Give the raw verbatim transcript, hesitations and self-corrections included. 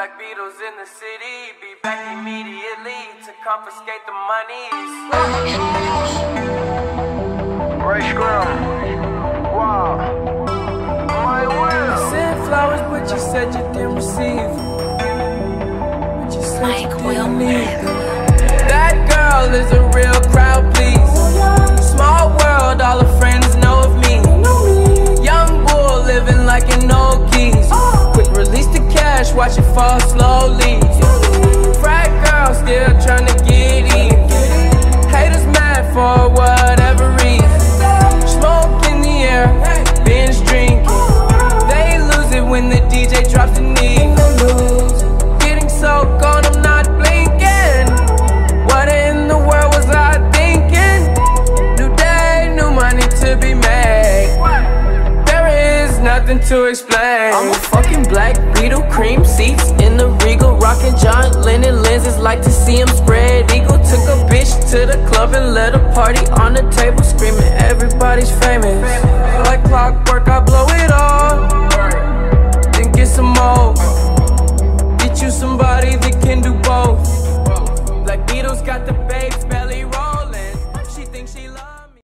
Black Beatles in the city, be back immediately to confiscate the monies. Ray Scrum. Wow. My will. You sent flowers, but you said you didn't receive. But you said Mike you Will didn't need them. That girl is a real crowd, please. Small world, all her friends know of me. Young bull living like an old keys. Quick release the cash, watch it fall slowly. Frat girl still trying to get in. Haters mad for whatever reason. Smoke in the air, binge drinking. They lose it when the D J drops the knee. Getting so gone, I'm not blinking. What in the world was I thinking? New day, new money to be made. There is nothing to explain. I'm a fucking Black Beetle, cream seats in the Regal, rocking John Lennon lenses, like to see him spread eagle. Took a bitch to the club and let a party on the table, screaming everybody's famous. Like clockwork,